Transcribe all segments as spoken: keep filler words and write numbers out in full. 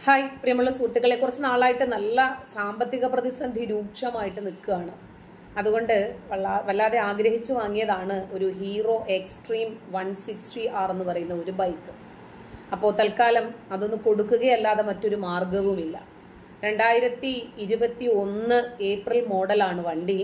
Hi പ്രിയമുള്ള സുഹൃത്തുക്കളെ, കുറച്ച് നാളായിട്ട് നല്ല സാമ്പത്തിക പ്രതിസന്ധി രൂക്ഷമായിട്ട് നിൽക്കുകയാണ്. അതുകൊണ്ട് വല്ലാതെ ആഗ്രഹിച്ചു വാങ്ങിയതാണ് ഒരു Hero Xtreme one sixty R എന്ന് പറയുന്ന ഒരു ബൈക്ക്. അപ്പോൾ തൽക്കാലം അതൊന്ന് കൊടുക്കുകയല്ലാതെ മറ്റൊരു മാർഗവുമില്ല. രണ്ടായിരത്തി ഇരുപത്തി ഒന്ന് ഏപ്രിൽ മോഡലാണ് വണ്ടി.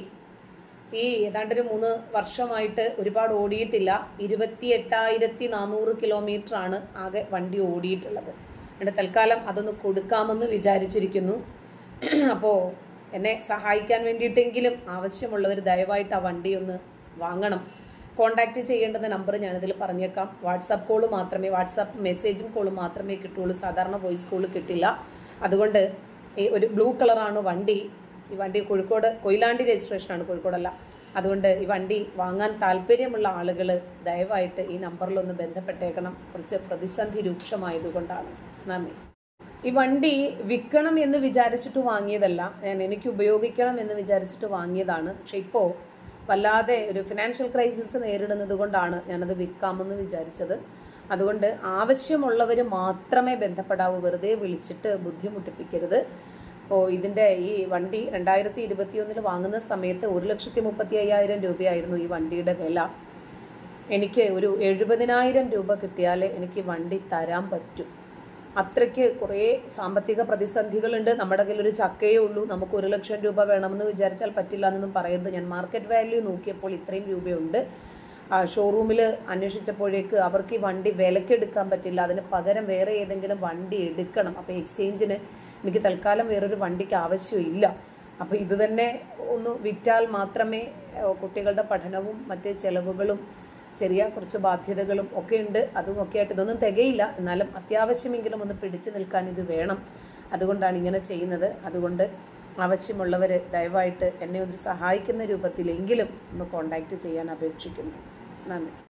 ഈ ഏതാണ്ടൊരു മൂന്ന് വർഷമായിട്ട് ഒരുപാട് ഓടിയിട്ടില്ല. ഇരുപത്തി എട്ടായിരത്തി നാനൂറ് കിലോമീറ്റർ ആണ് ആകെ വണ്ടി ഓടിയിട്ടുള്ളത്. എൻ്റെ തൽക്കാലം അതൊന്ന് കൊടുക്കാമെന്ന് വിചാരിച്ചിരിക്കുന്നു. അപ്പോൾ എന്നെ സഹായിക്കാൻ വേണ്ടിയിട്ടെങ്കിലും ആവശ്യമുള്ളവർ ദയവായിട്ട് ആ വണ്ടി ഒന്ന് വാങ്ങണം. കോൺടാക്റ്റ് ചെയ്യേണ്ടുന്ന നമ്പർ ഞാനിതിൽ പറഞ്ഞേക്കാം. വാട്സാപ്പ് കോള് മാത്രമേ വാട്സാപ്പ് മെസ്സേജും കോളും മാത്രമേ കിട്ടുള്ളൂ. സാധാരണ വോയിസ് കോള് കിട്ടില്ല. അതുകൊണ്ട് ഈ ഒരു ബ്ലൂ കളറാണ് വണ്ടി. ഈ വണ്ടി കോഴിക്കോട് കൊയിലാണ്ടി രജിസ്ട്രേഷനാണ്, കോഴിക്കോടല്ല. അതുകൊണ്ട് ഈ വണ്ടി വാങ്ങാൻ താല്പര്യമുള്ള ആളുകൾ ദയവായിട്ട് ഈ നമ്പറിലൊന്ന് ബന്ധപ്പെട്ടേക്കണം. കുറച്ച് പ്രതിസന്ധി രൂക്ഷമായതുകൊണ്ടാണ്. നന്ദി. ഈ വണ്ടി വിൽക്കണം എന്ന് വിചാരിച്ചിട്ട് വാങ്ങിയതല്ല, ഞാൻ എനിക്ക് ഉപയോഗിക്കണം എന്ന് വിചാരിച്ചിട്ട് വാങ്ങിയതാണ്. പക്ഷെ ഇപ്പോൾ വല്ലാതെ ഒരു ഫിനാൻഷ്യൽ ക്രൈസിസ് നേരിടുന്നത് കൊണ്ടാണ് ഞാനത് വിൽക്കാമെന്ന് വിചാരിച്ചത്. അതുകൊണ്ട് ആവശ്യമുള്ളവർ മാത്രമേ ബന്ധപ്പെടാവൂ. വെറുതെ വിളിച്ചിട്ട് ബുദ്ധിമുട്ടിപ്പിക്കരുത്. അപ്പോൾ ഇതിൻ്റെ ഈ വണ്ടി രണ്ടായിരത്തി ഇരുപത്തി ഒന്നിൽ വാങ്ങുന്ന സമയത്ത് ഒരു ലക്ഷത്തി മുപ്പത്തി അയ്യായിരം രൂപയായിരുന്നു ഈ വണ്ടിയുടെ വില. എനിക്ക് ഒരു എഴുപതിനായിരം രൂപ കിട്ടിയാലേ എനിക്ക് വണ്ടി തരാൻ പറ്റും. അത്രയ്ക്ക് കുറേ സാമ്പത്തിക പ്രതിസന്ധികളുണ്ട്. നമ്മുടെ കയ്യിൽ ഒരു ചക്കയേ ഉള്ളൂ. നമുക്ക് ഒരു ലക്ഷം രൂപ വേണമെന്ന് വിചാരിച്ചാൽ പറ്റില്ല എന്നൊന്നും പറയുന്നത്. ഞാൻ മാർക്കറ്റ് വാല്യൂ നോക്കിയപ്പോൾ ഇത്രയും രൂപയുണ്ട്. ഷോറൂമിൽ അന്വേഷിച്ചപ്പോഴേക്ക് അവർക്ക് ഈ വണ്ടി വിലക്കെടുക്കാൻ പറ്റില്ല. അതിന് പകരം വേറെ ഏതെങ്കിലും വണ്ടി എടുക്കണം. അപ്പോൾ എക്സ്ചേഞ്ചിന് എനിക്ക് തൽക്കാലം വേറൊരു വണ്ടിക്ക് ആവശ്യമില്ല. അപ്പോൾ ഇത് തന്നെ ഒന്ന് വിറ്റാൽ മാത്രമേ കുട്ടികളുടെ പഠനവും മറ്റ് ചെലവുകളും ചെറിയ കുറച്ച് ബാധ്യതകളും ഒക്കെ ഉണ്ട്. അതും ഒക്കെ ആയിട്ട് ഇതൊന്നും തികയില്ല. എന്നാലും അത്യാവശ്യമെങ്കിലും ഒന്ന് പിടിച്ചു നിൽക്കാൻ ഇത് വേണം. അതുകൊണ്ടാണ് ഇങ്ങനെ ചെയ്യുന്നത്. അതുകൊണ്ട് ആവശ്യമുള്ളവർ ദയവായിട്ട് എന്നെ ഒന്ന് സഹായിക്കുന്ന രൂപത്തിലെങ്കിലും ഒന്ന് കോൺടാക്റ്റ് ചെയ്യാൻ അപേക്ഷിക്കുന്നു. നന്ദി.